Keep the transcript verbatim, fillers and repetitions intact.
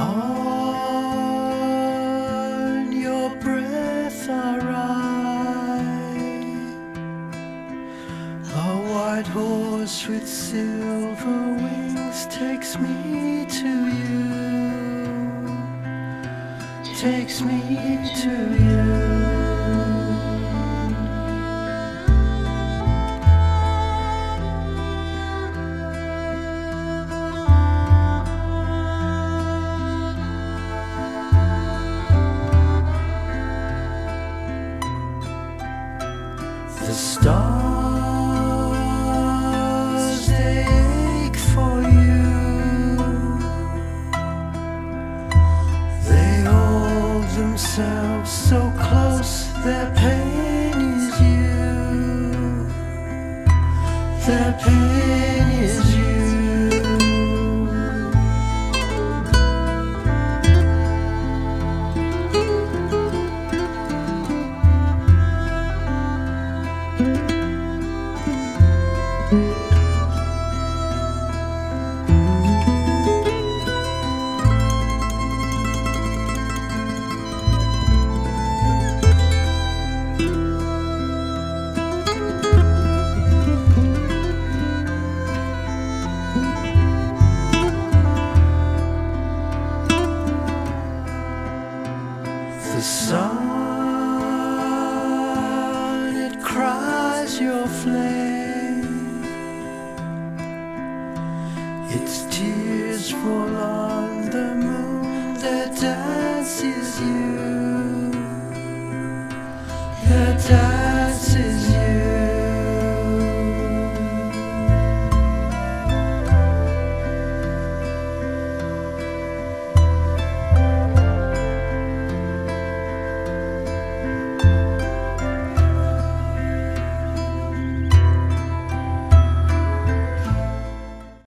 On your breath I ride, a white horse with silver wings takes me to you, takes me to you. The stars, they ache for you. They hold themselves so close, their pain is you. Their pain is you. The sun, it cries your flame. Its tears fall on the moon that dances you.